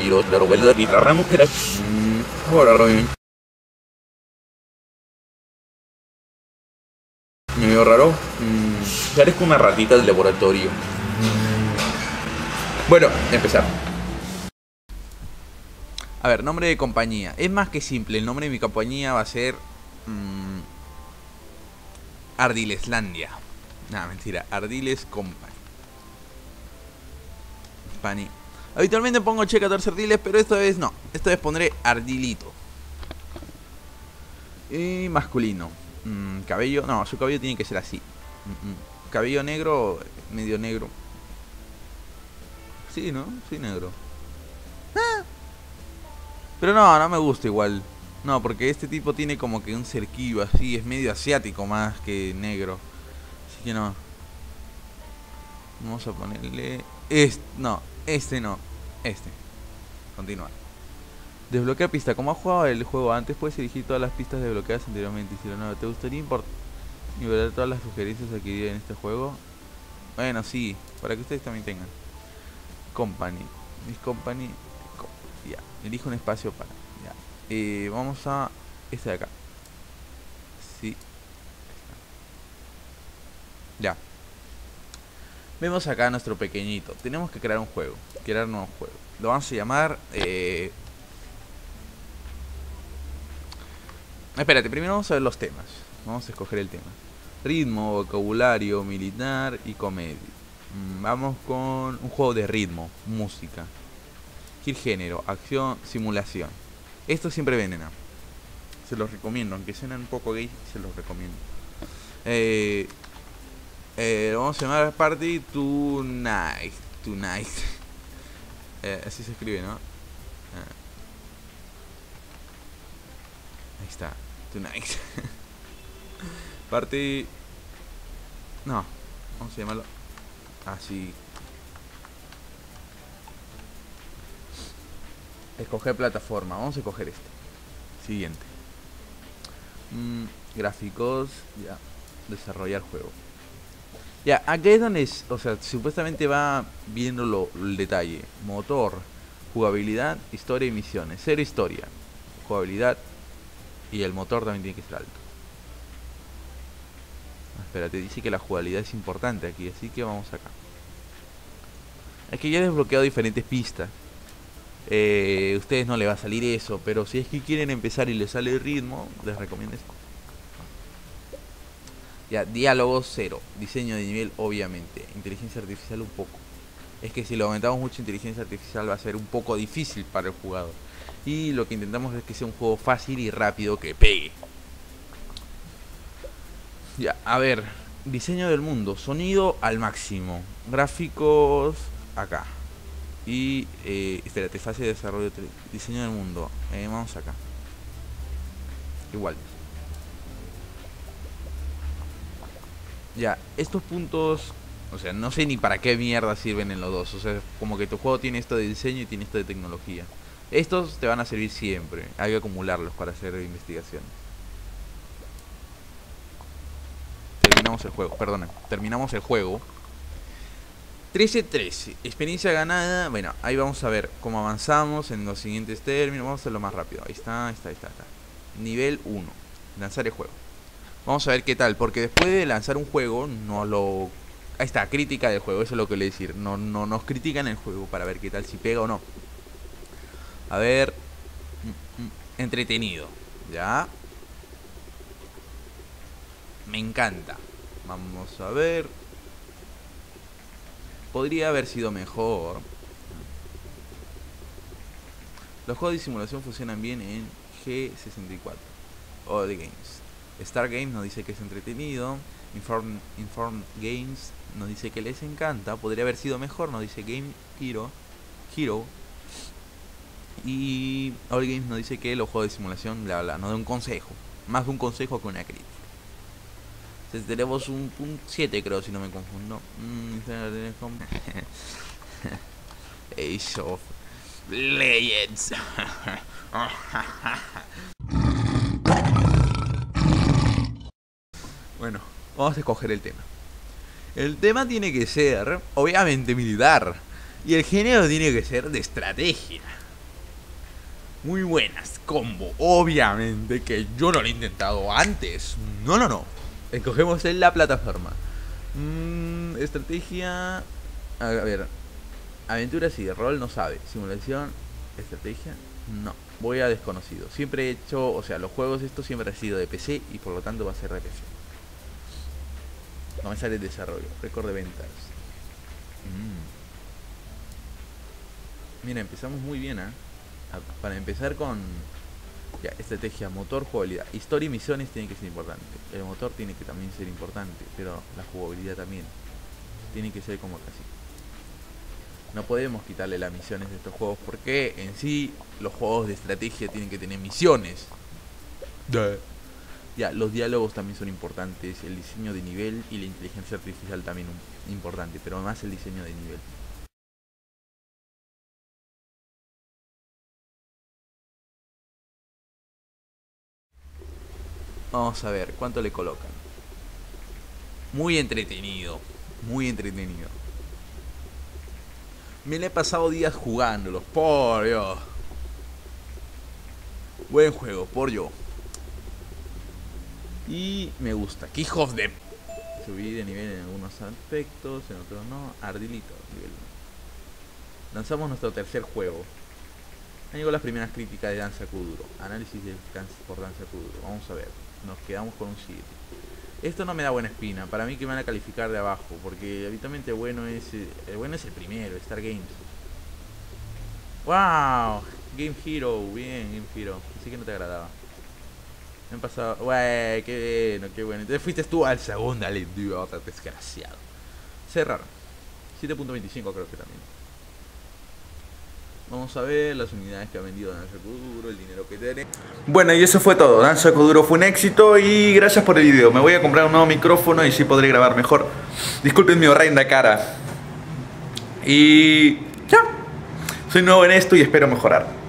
giros, la vuelta y la mujer. Ahora, medio raro. Parezco una ratita del laboratorio. Bueno, empezar. A ver, nombre de compañía. Es más que simple. El nombre de mi compañía va a ser Ardileslandia. Nah, mentira. Ardiles Company. Habitualmente pongo Che14 Ardiles, pero esta vez no. Esta vez pondré Ardilito. Y masculino. Cabello. No, su cabello tiene que ser así. Cabello negro, medio negro. Sí, ¿no? Sí, negro. Pero no me gusta igual. No, porque este tipo tiene como que un cerquillo así. Es medio asiático más que negro. Así que no. Vamos a ponerle... no, este no. Este. Continúa. Desbloquea pista. Como has jugado el juego antes, puedes elegir todas las pistas desbloqueadas anteriormente. Y si no, ¿te gustaría nivelar todas las sugerencias adquiridas en este juego? Bueno, sí. Para que ustedes también tengan. Company. Mis company. Ya. Elijo un espacio para. Ya. Vamos a este de acá. Sí. Ya. Vemos acá a nuestro pequeñito. Tenemos que crear un juego. Crear un nuevo juego. Lo vamos a llamar. Espérate, primero vamos a ver los temas. Vamos a escoger el tema. Ritmo, vocabulario, militar y comedia. Vamos con un juego de ritmo, música. Gil género, acción, simulación. Esto siempre venena. Se los recomiendo, aunque suenen un poco gay, se los recomiendo. Vamos a llamar Party Tonight. Tonight. Así se escribe, ¿no? Ahí está. Tonight. Party. No. Vamos a llamarlo así. Escoger plataforma. Vamos a escoger este. Siguiente. Gráficos. Ya. Desarrollar juego. Ya, aquí es donde o sea, supuestamente va viendo el detalle. Motor, jugabilidad, historia y misiones. Cero historia, jugabilidad y el motor también tiene que ser alto. Espérate, dice que la jugabilidad es importante aquí, así que vamos acá. Es que ya he desbloqueado diferentes pistas. Ustedes no les va a salir eso, pero si es que quieren empezar y les sale el ritmo, les recomiendo esto. Ya, diálogo 0, diseño de nivel obviamente, inteligencia artificial un poco. Es que si lo aumentamos mucho inteligencia artificial va a ser un poco difícil para el jugador. Y lo que intentamos es que sea un juego fácil y rápido que pegue. Ya, a ver, diseño del mundo, sonido al máximo, gráficos acá. Y, espérate, fase de desarrollo, diseño del mundo, vamos acá. Igual. Ya, estos puntos, o sea, no sé ni para qué mierda sirven en los dos. O sea, como que tu juego tiene esto de diseño y tiene esto de tecnología. Estos te van a servir siempre. Hay que acumularlos para hacer investigaciones. Terminamos el juego, perdón. Terminamos el juego. 13-13, experiencia ganada. Bueno, ahí vamos a ver cómo avanzamos en los siguientes términos. Vamos a hacerlo más rápido. Ahí está. Nivel 1, lanzar el juego. Vamos a ver qué tal, porque después de lanzar un juego, ahí está, crítica del juego, eso es lo que le decir. No nos critican el juego para ver qué tal, si pega o no. A ver. Entretenido. Ya. Me encanta. Vamos a ver. Podría haber sido mejor. Los juegos de simulación funcionan bien en G64. All Games. Star Games nos dice que es entretenido. Inform Games nos dice que les encanta. Podría haber sido mejor, nos dice Game Hero. Y All Games nos dice que los juegos de simulación, bla bla, nos da un consejo. Más de un consejo que una crítica. Entonces tenemos un 7, creo, si no me confundo. Age of Legends. Bueno, vamos a escoger el tema. El tema tiene que ser, obviamente, militar. Y el género tiene que ser de estrategia. Muy buenas, combo. Obviamente que yo no lo he intentado antes. No. Escogemos en la plataforma. Estrategia. A ver. Aventuras y de rol no sabe. Simulación. Estrategia. No. Voy a desconocido. Siempre he hecho. O sea, los juegos estos siempre han sido de PC. Y por lo tanto va a ser de PC. No me sale el desarrollo. Récord de ventas. Mira, empezamos muy bien, ¿eh? Para empezar con... Ya, estrategia, motor, jugabilidad. Historia y misiones tienen que ser importantes. El motor tiene que también ser importante, pero la jugabilidad también. Tiene que ser como casi. No podemos quitarle las misiones de estos juegos porque en sí los juegos de estrategia tienen que tener misiones. Ya, los diálogos también son importantes, el diseño de nivel y la inteligencia artificial también importante, pero más el diseño de nivel. Vamos a ver, ¿cuánto le colocan? Muy entretenido, muy entretenido. Me le he pasado días jugándolos, por Dios. Buen juego, por yo. Y me gusta, que hijos de... Subí de nivel en algunos aspectos, en otros no. Ardilito, nivel 1. Lanzamos nuestro tercer juego. Han llegado las primeras críticas de Danza Kuduro. Análisis por Danza Kuduro. Vamos a ver. Nos quedamos con un 7. Esto no me da buena espina. Para mí que me van a calificar de abajo. Porque habitualmente el bueno es el primero, Star Games. ¡Wow! Game Hero. Bien, Game Hero. Así que no te agradaba. Me han pasado... ¡Wey! ¡Qué bueno, qué bueno! Entonces fuiste tú al segundo, idiota desgraciado. Cerrar. 7.25 creo que también. Vamos a ver las unidades que ha vendido Danza Kuduro, el dinero que tiene. Bueno, y eso fue todo. Danza Kuduro fue un éxito y gracias por el video. Me voy a comprar un nuevo micrófono y sí podré grabar mejor. Disculpen mi horrenda cara. Y ya. Soy nuevo en esto y espero mejorar.